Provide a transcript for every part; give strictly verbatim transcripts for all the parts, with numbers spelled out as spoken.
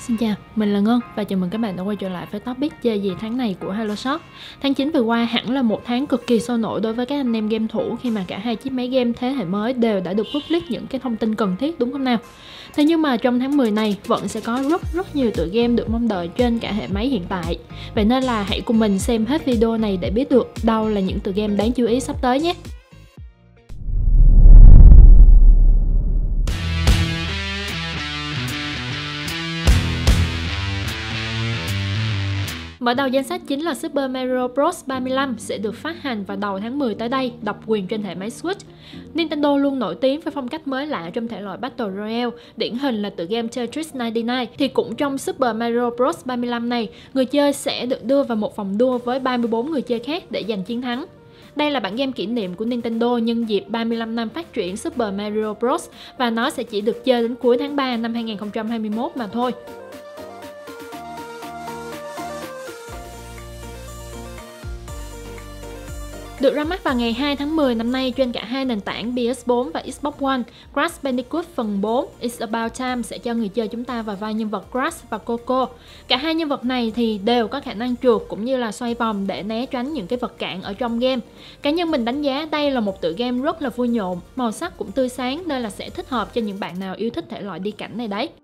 Xin chào, mình là Ngân và chào mừng các bạn đã quay trở lại với topic chơi gì tháng này của HelloShop. Tháng chín vừa qua hẳn là một tháng cực kỳ sôi nổi đối với các anh em game thủ khi mà cả hai chiếc máy game thế hệ mới đều đã được public những cái thông tin cần thiết, đúng không nào? Thế nhưng mà trong tháng mười này vẫn sẽ có rất rất nhiều tựa game được mong đợi trên cả hệ máy hiện tại. Vậy nên là hãy cùng mình xem hết video này để biết được đâu là những tựa game đáng chú ý sắp tới nhé. Mở đầu danh sách chính là Super Mario Bros ba mươi lăm sẽ được phát hành vào đầu tháng mười tới đây, độc quyền trên hệ máy Switch. Nintendo luôn nổi tiếng với phong cách mới lạ trong thể loại Battle Royale, điển hình là tựa game Tetris chín mươi chín. Thì cũng trong Super Mario Bros ba mươi lăm này, người chơi sẽ được đưa vào một vòng đua với ba mươi tư người chơi khác để giành chiến thắng. Đây là bản game kỷ niệm của Nintendo nhân dịp ba mươi lăm năm phát triển Super Mario Bros và nó sẽ chỉ được chơi đến cuối tháng ba năm hai nghìn không trăm hai mươi mốt mà thôi. Được ra mắt vào ngày hai tháng mười năm nay trên cả hai nền tảng P S bốn và Xbox One, Crash Bandicoot phần bốn It's About Time sẽ cho người chơi chúng ta vào vai nhân vật Crash và Coco. Cả hai nhân vật này thì đều có khả năng trượt cũng như là xoay vòng để né tránh những cái vật cản ở trong game. Cá nhân mình đánh giá đây là một tựa game rất là vui nhộn, màu sắc cũng tươi sáng nên là sẽ thích hợp cho những bạn nào yêu thích thể loại đi cảnh này đấy.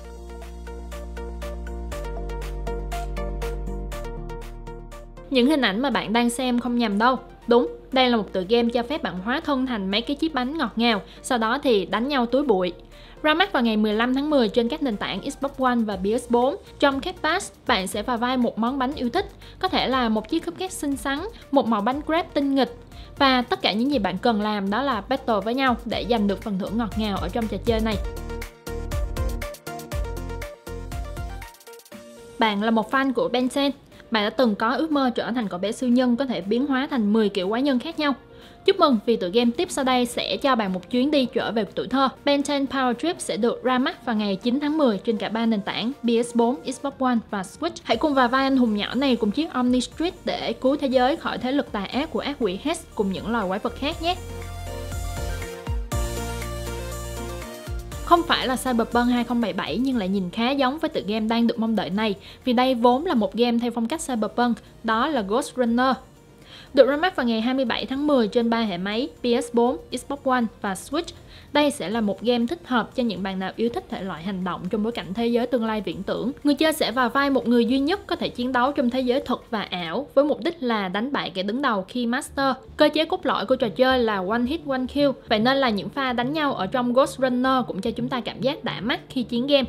Những hình ảnh mà bạn đang xem không nhầm đâu. Đúng, đây là một tựa game cho phép bạn hóa thân thành mấy cái chiếc bánh ngọt ngào, sau đó thì đánh nhau túi bụi. Ra mắt vào ngày mười lăm tháng mười trên các nền tảng Xbox One và P S bốn. Trong Cake Pass, bạn sẽ vào vai một món bánh yêu thích, có thể là một chiếc cupcake xinh xắn, một màu bánh crepe tinh nghịch. Và tất cả những gì bạn cần làm đó là battle với nhau để giành được phần thưởng ngọt ngào ở trong trò chơi này. Bạn là một fan của Ben ten. Bạn đã từng có ước mơ trở thành cậu bé siêu nhân có thể biến hóa thành mười kiểu quái nhân khác nhau. Chúc mừng vì tựa game tiếp sau đây sẽ cho bạn một chuyến đi trở về tuổi thơ. Ben ten Power Trip sẽ được ra mắt vào ngày chín tháng mười trên cả ba nền tảng P S bốn, Xbox One và Switch. Hãy cùng vào vai anh hùng nhỏ này cùng chiếc Omni Street để cứu thế giới khỏi thế lực tà ác của ác quỷ Hex cùng những loài quái vật khác nhé. Không phải là Cyberpunk hai không bảy bảy nhưng lại nhìn khá giống với tựa game đang được mong đợi này, vì đây vốn là một game theo phong cách Cyberpunk, đó là Ghost Runner. Được ra mắt vào ngày hai mươi bảy tháng mười trên ba hệ máy P S bốn, Xbox One và Switch. Đây sẽ là một game thích hợp cho những bạn nào yêu thích thể loại hành động trong bối cảnh thế giới tương lai viễn tưởng. Người chơi sẽ vào vai một người duy nhất có thể chiến đấu trong thế giới thật và ảo với mục đích là đánh bại kẻ đứng đầu Keymaster. Cơ chế cốt lõi của trò chơi là one hit one kill, vậy nên là những pha đánh nhau ở trong Ghost Runner cũng cho chúng ta cảm giác đã mắt khi chiến game.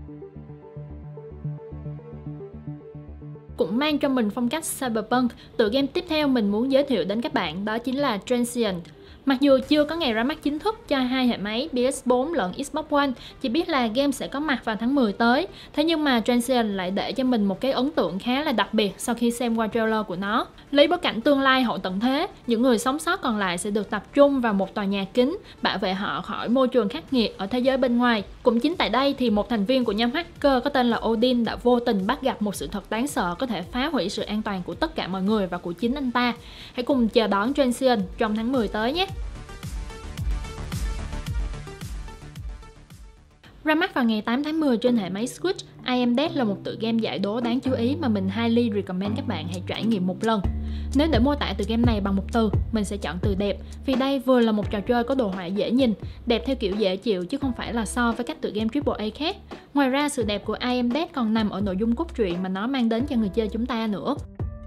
Cũng mang trong mình phong cách Cyberpunk, tựa game tiếp theo mình muốn giới thiệu đến các bạn đó chính là Transient. Mặc dù chưa có ngày ra mắt chính thức cho hai hệ máy P S bốn lẫn Xbox One, chỉ biết là game sẽ có mặt vào tháng mười tới. Thế nhưng mà Transient lại để cho mình một cái ấn tượng khá là đặc biệt sau khi xem qua trailer của nó. Lấy bối cảnh tương lai hậu tận thế, những người sống sót còn lại sẽ được tập trung vào một tòa nhà kính, bảo vệ họ khỏi môi trường khắc nghiệt ở thế giới bên ngoài. Cũng chính tại đây thì một thành viên của nhóm hacker có tên là Odin đã vô tình bắt gặp một sự thật đáng sợ có thể phá hủy sự an toàn của tất cả mọi người và của chính anh ta. Hãy cùng chờ đón Transient trong tháng mười tới nhé! Ra mắt vào ngày tám tháng mười trên hệ máy Switch, I Am Dead là một tựa game giải đố đáng chú ý mà mình highly recommend các bạn hãy trải nghiệm một lần. Nếu để mô tả tựa game này bằng một từ, mình sẽ chọn từ đẹp, vì đây vừa là một trò chơi có đồ họa dễ nhìn, đẹp theo kiểu dễ chịu chứ không phải là so với các tựa game triple A khác. Ngoài ra, sự đẹp của I Am Dead còn nằm ở nội dung cốt truyện mà nó mang đến cho người chơi chúng ta nữa.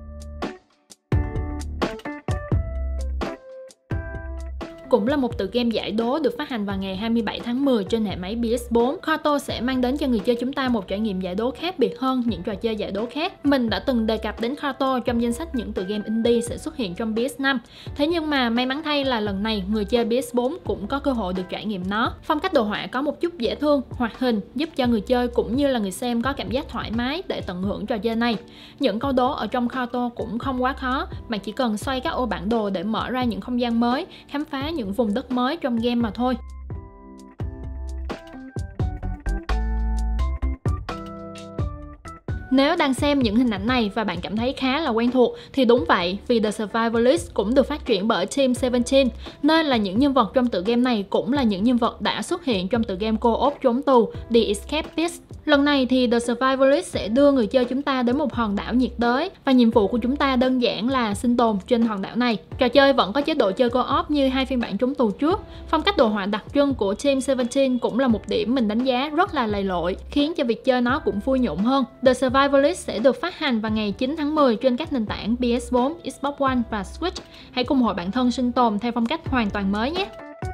Cũng là một tựa game giải đố được phát hành vào ngày hai mươi bảy tháng mười trên hệ máy P S bốn. Carto sẽ mang đến cho người chơi chúng ta một trải nghiệm giải đố khác biệt hơn những trò chơi giải đố khác. Mình đã từng đề cập đến Carto trong danh sách những tựa game indie sẽ xuất hiện trong P S năm. Thế nhưng mà may mắn thay là lần này người chơi P S bốn cũng có cơ hội được trải nghiệm nó. Phong cách đồ họa có một chút dễ thương, hoạt hình giúp cho người chơi cũng như là người xem có cảm giác thoải mái để tận hưởng trò chơi này. Những câu đố ở trong Carto cũng không quá khó, bạn chỉ cần xoay các ô bản đồ để mở ra những không gian mới, khám phá những vùng đất mới trong game mà thôi. Nếu đang xem những hình ảnh này và bạn cảm thấy khá là quen thuộc thì đúng vậy, vì The Survivalist cũng được phát triển bởi Team seventeen, nên là những nhân vật trong tựa game này cũng là những nhân vật đã xuất hiện trong tựa game co-op trốn tù The Escapist. Lần này thì The Survivalist sẽ đưa người chơi chúng ta đến một hòn đảo nhiệt đới và nhiệm vụ của chúng ta đơn giản là sinh tồn trên hòn đảo này. Trò chơi vẫn có chế độ chơi co-op như hai phiên bản trúng tù trước. Phong cách đồ họa đặc trưng của Team mười bảy cũng là một điểm mình đánh giá rất là lầy lội, khiến cho việc chơi nó cũng vui nhộn hơn. The Survivalist sẽ được phát hành vào ngày chín tháng mười trên các nền tảng P S bốn, Xbox One và Switch. Hãy cùng hội bạn thân sinh tồn theo phong cách hoàn toàn mới nhé!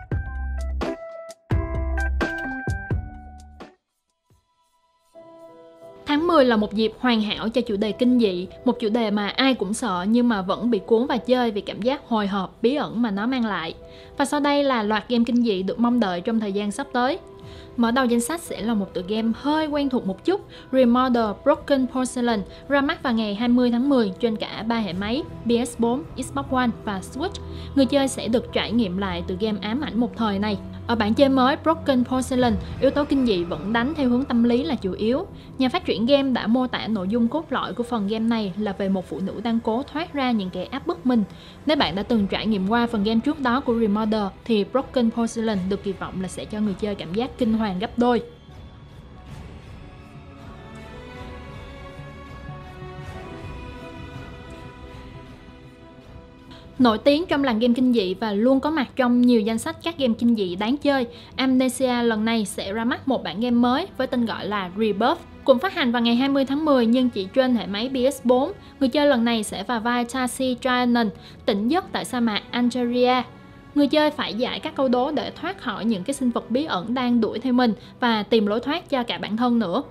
Tháng mười là một dịp hoàn hảo cho chủ đề kinh dị, một chủ đề mà ai cũng sợ nhưng mà vẫn bị cuốn vào chơi vì cảm giác hồi hộp, bí ẩn mà nó mang lại. Và sau đây là loạt game kinh dị được mong đợi trong thời gian sắp tới. Mở đầu danh sách sẽ là một tựa game hơi quen thuộc một chút, Remodel Broken Porcelain, ra mắt vào ngày hai mươi tháng mười trên cả ba hệ máy P S bốn, Xbox One và Switch. Người chơi sẽ được trải nghiệm lại tựa game ám ảnh một thời này. Ở bản chơi mới Broken Porcelain, yếu tố kinh dị vẫn đánh theo hướng tâm lý là chủ yếu. Nhà phát triển game đã mô tả nội dung cốt lõi của phần game này là về một phụ nữ đang cố thoát ra những kẻ áp bức mình. Nếu bạn đã từng trải nghiệm qua phần game trước đó của Remodel thì Broken Porcelain được kỳ vọng là sẽ cho người chơi cảm giác kinh hoàng gấp đôi. Nổi tiếng trong làng game kinh dị và luôn có mặt trong nhiều danh sách các game kinh dị đáng chơi, Amnesia lần này sẽ ra mắt một bản game mới với tên gọi là Rebirth. Cũng phát hành vào ngày hai mươi tháng mười nhưng chỉ trên hệ máy P S bốn. Người chơi lần này sẽ vào vai Tashi Trianon, tỉnh giấc tại sa mạc Algeria. Người chơi phải giải các câu đố để thoát khỏi những cái sinh vật bí ẩn đang đuổi theo mình và tìm lối thoát cho cả bản thân nữa.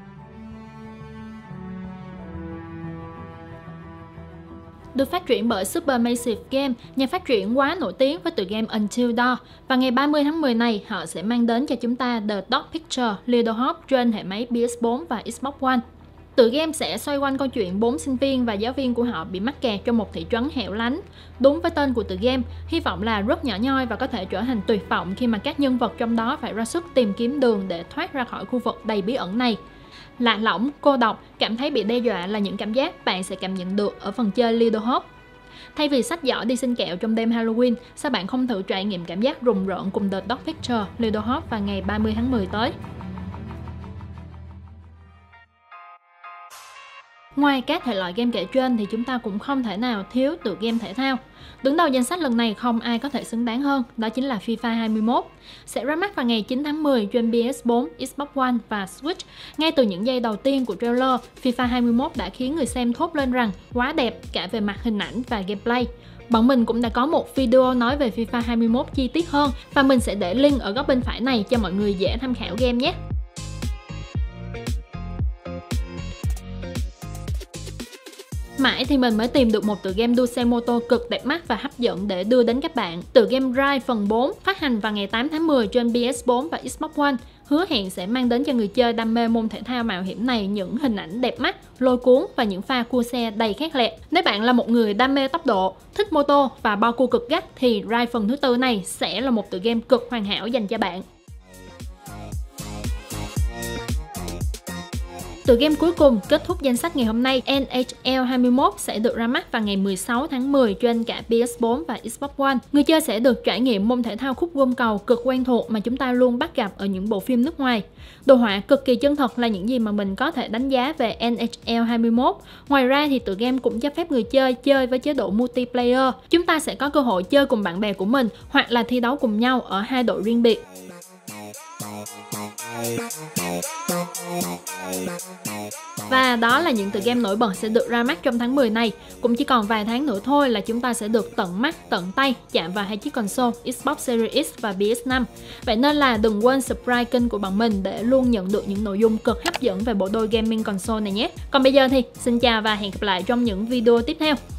Được phát triển bởi Supermassive Games, nhà phát triển quá nổi tiếng với tựa game Until Dawn. Và ngày ba mươi tháng mười này, họ sẽ mang đến cho chúng ta The Dark Picture Little Hope trên hệ máy P S bốn và Xbox One. Tựa game sẽ xoay quanh câu chuyện bốn sinh viên và giáo viên của họ bị mắc kẹt trong một thị trấn hẻo lánh. Đúng với tên của tựa game, hy vọng là rất nhỏ nhoi và có thể trở thành tuyệt vọng khi mà các nhân vật trong đó phải ra sức tìm kiếm đường để thoát ra khỏi khu vực đầy bí ẩn này. Lạc lõng, cô độc, cảm thấy bị đe dọa là những cảm giác bạn sẽ cảm nhận được ở phần chơi Little Hope. Thay vì xách giỏ đi xin kẹo trong đêm Halloween, sao bạn không thử trải nghiệm cảm giác rùng rợn cùng The Dark Picture Little Hope vào ngày ba mươi tháng mười tới? Ngoài các thể loại game kể trên thì chúng ta cũng không thể nào thiếu tựa game thể thao. Đứng đầu danh sách lần này không ai có thể xứng đáng hơn, đó chính là FIFA hai mươi mốt. Sẽ ra mắt vào ngày chín tháng mười trên P S bốn, Xbox One và Switch. Ngay từ những giây đầu tiên của trailer, FIFA hai mươi mốt đã khiến người xem thốt lên rằng quá đẹp cả về mặt hình ảnh và gameplay. Bọn mình cũng đã có một video nói về FIFA hai mươi mốt chi tiết hơn và mình sẽ để link ở góc bên phải này cho mọi người dễ tham khảo game nhé. Mãi thì mình mới tìm được một tựa game đua xe mô tô cực đẹp mắt và hấp dẫn để đưa đến các bạn. Tựa game Drive phần bốn phát hành vào ngày tám tháng mười trên P S bốn và Xbox One, hứa hẹn sẽ mang đến cho người chơi đam mê môn thể thao mạo hiểm này những hình ảnh đẹp mắt, lôi cuốn và những pha cua xe đầy khét lẹt. Nếu bạn là một người đam mê tốc độ, thích mô tô và bao cua cực gắt thì Drive phần thứ tư này sẽ là một tựa game cực hoàn hảo dành cho bạn. Tựa game cuối cùng kết thúc danh sách ngày hôm nay, N H L hai mươi mốt sẽ được ra mắt vào ngày mười sáu tháng mười trên cả P S bốn và Xbox One. Người chơi sẽ được trải nghiệm môn thể thao khúc gôm cầu cực quen thuộc mà chúng ta luôn bắt gặp ở những bộ phim nước ngoài. Đồ họa cực kỳ chân thật là những gì mà mình có thể đánh giá về N H L hai mươi mốt. Ngoài ra thì tựa game cũng cho phép người chơi chơi với chế độ multiplayer. Chúng ta sẽ có cơ hội chơi cùng bạn bè của mình hoặc là thi đấu cùng nhau ở hai đội riêng biệt. Và đó là những tựa game nổi bật sẽ được ra mắt trong tháng mười này. Cũng chỉ còn vài tháng nữa thôi là chúng ta sẽ được tận mắt, tận tay chạm vào hai chiếc console Xbox Series X và P S năm. Vậy nên là đừng quên subscribe kênh của bọn mình để luôn nhận được những nội dung cực hấp dẫn về bộ đôi gaming console này nhé. Còn bây giờ thì xin chào và hẹn gặp lại trong những video tiếp theo.